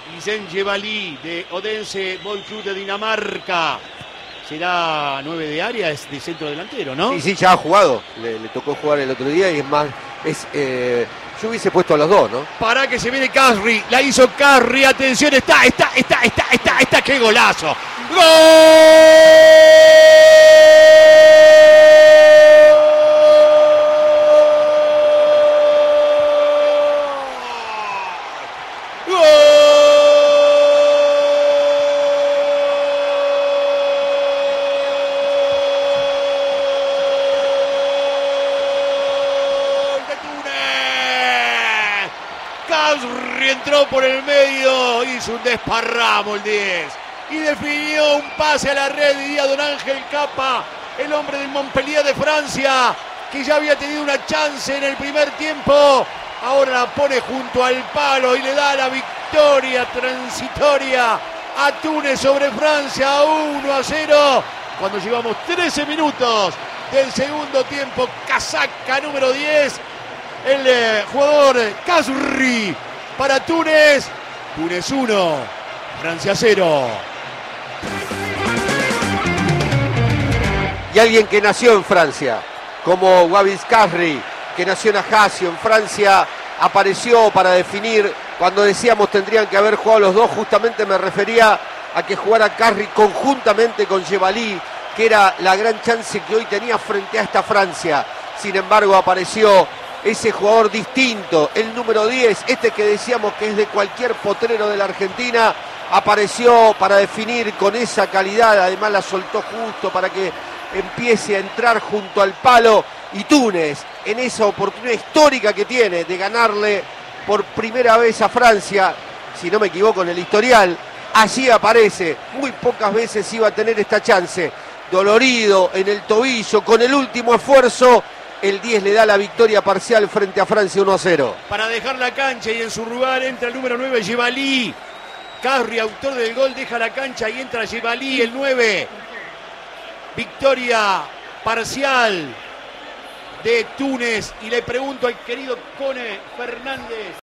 Guillem Jebali de Odense Boys Club de Dinamarca. Será 9 de área, es de centro delantero, ¿no? Sí, ya ha jugado. Le tocó jugar el otro día y es más. Yo hubiese puesto a los dos, ¿no? Para que se viene Carri, la hizo Carri, atención, está, qué golazo. Carri entró por el medio, hizo un desparramo el 10 y definió un pase a la red, diría don Ángel Capa, el hombre del Montpellier de Francia, que ya había tenido una chance en el primer tiempo, ahora la pone junto al palo y le da la victoria transitoria a Túnez sobre Francia, 1-0, cuando llevamos 13 minutos del segundo tiempo. Casaca número 10, el jugador Carri para Túnez. Túnez 1, Francia 0. Y alguien que nació en Francia, como Wavis Carri, que nació en Ajaccio, en Francia, apareció para definir. Cuando decíamos tendrían que haber jugado los dos, justamente me refería a que jugara Carri conjuntamente con Jebali, que era la gran chance que hoy tenía frente a esta Francia. Sin embargo, apareció ese jugador distinto, el número 10, este que decíamos que es de cualquier potrero de la Argentina, apareció para definir con esa calidad, además la soltó justo para que empiece a entrar junto al palo, y Túnez, en esa oportunidad histórica que tiene de ganarle por primera vez a Francia, si no me equivoco en el historial, allí aparece. Muy pocas veces iba a tener esta chance, dolorido en el tobillo, con el último esfuerzo, el 10 le da la victoria parcial frente a Francia 1-0. Para dejar la cancha y en su lugar entra el número 9, Jebali. Carri, autor del gol, deja la cancha y entra Jebali, el 9. Victoria parcial de Túnez. Y le pregunto al querido Cone Fernández.